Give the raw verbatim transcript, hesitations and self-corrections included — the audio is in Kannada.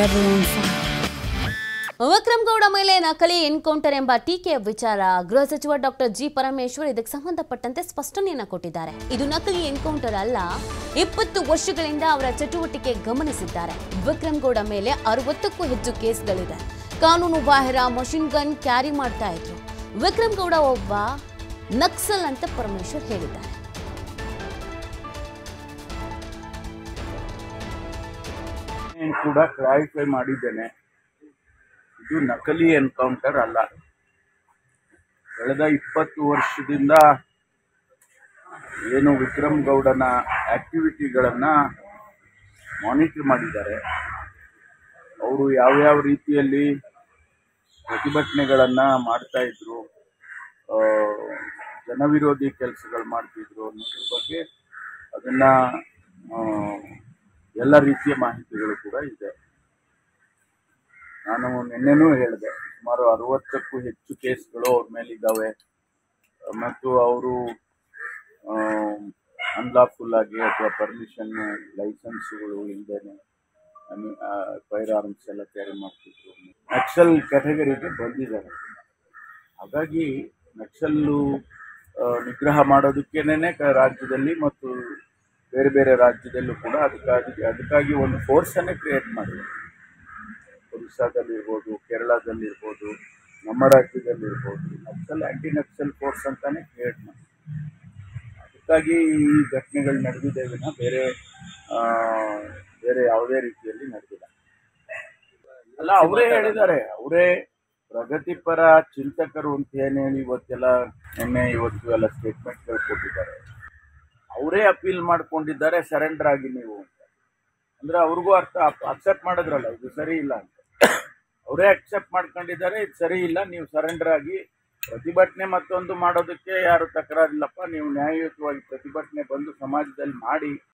ವಿಕ್ರಮ್ ಗೌಡ ಮೇಲೆ ನಕಲಿ ಎನ್ಕೌಂಟರ್ ಎಂಬ ಟೀಕೆಯ ವಿಚಾರ ಗೃಹ ಸಚಿವ ಡಾಕ್ಟರ್ ಜಿ ಪರಮೇಶ್ವರ್ ಇದಕ್ಕೆ ಸಂಬಂಧಪಟ್ಟಂತೆ ಸ್ಪಷ್ಟನೆಯನ್ನು ಕೊಟ್ಟಿದ್ದಾರೆ. ಇದು ನಕಲಿ ಎನ್ಕೌಂಟರ್ ಅಲ್ಲ, ಇಪ್ಪತ್ತು ವರ್ಷಗಳಿಂದ ಅವರ ಚಟುವಟಿಕೆ ಗಮನಿಸಿದ್ದಾರೆ. ವಿಕ್ರಮ್ ಗೌಡ ಮೇಲೆ ಅರವತ್ತಕ್ಕೂ ಹೆಚ್ಚು ಕೇಸ್ಗಳಿದೆ. ಕಾನೂನು ಬಾಹಿರ ಮಷಿನ್ ಗನ್ ಕ್ಯಾರಿ ಮಾಡ್ತಾ ಇದ್ರು. ವಿಕ್ರಮ್ ಗೌಡ ಒಬ್ಬ ನಕ್ಸಲ್ ಅಂತ ಪರಮೇಶ್ವರ್ ಹೇಳಿದ್ದಾರೆ. ಕೂಡ ಕ್ಲಾರಿಫೈ ಮಾಡಿದ್ದೇನೆ, ಇದು ನಕಲಿ ಎನ್ಕೌಂಟರ್ ಅಲ್ಲ. ಕಳೆದ ಇಪ್ಪತ್ತು ವರ್ಷದಿಂದ ಏನು ವಿಕ್ರಮ್ ಗೌಡನ ಆಕ್ಟಿವಿಟಿಗಳನ್ನು ಮಾನಿಟರ್ ಮಾಡಿದ್ದಾರೆ. ಅವರು ಯಾವ್ಯಾವ ರೀತಿಯಲ್ಲಿ ಪ್ರತಿಭಟನೆಗಳನ್ನು ಮಾಡ್ತಾ ಇದ್ರು, ಜನವಿರೋಧಿ ಕೆಲಸಗಳು ಮಾಡ್ತಿದ್ರು ಅನ್ನೋದ್ರ ಬಗ್ಗೆ ಅದನ್ನು ಎಲ್ಲ ರೀತಿಯ ಮಾಹಿತಿಗಳು ಕೂಡ ಇದೆ. ನಾನು ನಿನ್ನೆನೂ ಹೇಳಿದೆ, ಸುಮಾರು ಅರವತ್ತಕ್ಕೂ ಹೆಚ್ಚು ಕೇಸ್ಗಳು ಅವ್ರ ಮೇಲಿದ್ದಾವೆ ಮತ್ತು ಅವರು ಅನ್ಲಾಫುಲ್ ಆಗಿ ಅಥವಾ ಪರ್ಮಿಷನ್ ಲೈಸೆನ್ಸ್ಗಳು ಇಲ್ಲದೇನೆ ಫೈರ್ ಆರ್ಮ್ಸ್ ಎಲ್ಲ ಕ್ಯಾರಿ ಮಾಡ್ತಿದ್ರು. ನಕ್ಸಲ್ ಕ್ಯಾಟಗರಿಗೆ ಬಂದಿದ್ದಾರೆ. ಹಾಗಾಗಿ ನಕ್ಸಲ್ಲು ನಿಗ್ರಹ ಮಾಡೋದಕ್ಕೇನೆ ರಾಜ್ಯದಲ್ಲಿ ಮತ್ತು ಬೇರೆ ಬೇರೆ ರಾಜ್ಯದಲ್ಲೂ ಕೂಡ ಅದಕ್ಕಾಗಿ ಅದಕ್ಕಾಗಿ ಒಂದು ಫೋರ್ಸನ್ನೇ ಕ್ರಿಯೇಟ್ ಮಾಡಿದೆ. ಒರಿಸ್ಸಾದಲ್ಲಿರ್ಬೋದು, ಕೇರಳದಲ್ಲಿರ್ಬೋದು, ನಮ್ಮ ರಾಜ್ಯದಲ್ಲಿರ್ಬೋದು ನಕ್ಸಲ್ ಆ್ಯಂಟಿ ನಕ್ಸಲ್ ಫೋರ್ಸ್ ಅಂತಾನೆ ಕ್ರಿಯೇಟ್ ಮಾಡಿ. ಅದಕ್ಕಾಗಿ ಈ ಘಟನೆಗಳು ನಡೆದಿದೆ ವಿನ ಬೇರೆ ಬೇರೆ ಯಾವುದೇ ರೀತಿಯಲ್ಲಿ ನಡೆದಿಲ್ಲ. ಅಲ್ಲ, ಅವರೇ ಹೇಳಿದ್ದಾರೆ, ಅವರೇ ಪ್ರಗತಿಪರ ಚಿಂತಕರು ಅಂತ ಏನೇನು ಇವತ್ತೆಲ್ಲ ನಿನ್ನೆ ಇವತ್ತು ಎಲ್ಲ ಸ್ಟೇಟ್ಮೆಂಟ್ಗಳು ಕೊಟ್ಟಿದ್ದಾರೆ. ಅವರೇ ಅಪೀಲ್ ಮಾಡ್ಕೊಂಡಿದ್ದಾರೆ ಸರೆಂಡರ್ ಆಗಿ ನೀವು ಅಂತ. ಅಂದರೆ ಅವ್ರಿಗೂ ಅರ್ಥ ಅಕ್ಸೆಪ್ಟ್ ಮಾಡಿದ್ರಲ್ಲ ಇದು ಸರಿ ಇಲ್ಲ ಅಂತ. ಅವರೇ ಅಕ್ಸೆಪ್ಟ್ ಮಾಡ್ಕೊಂಡಿದ್ದಾರೆ, ಇದು ಸರಿ ಇಲ್ಲ, ನೀವು ಸರೆಂಡರ್ ಆಗಿ ಪ್ರತಿಭಟನೆ ಮತ್ತೊಂದು ಮಾಡೋದಕ್ಕೆ ಯಾರು ತಕರಾರಿಲ್ಲಪ್ಪ, ನೀವು ನ್ಯಾಯಯುತವಾಗಿ ಪ್ರತಿಭಟನೆ ಬಂದು ಸಮಾಜದಲ್ಲಿ ಮಾಡಿ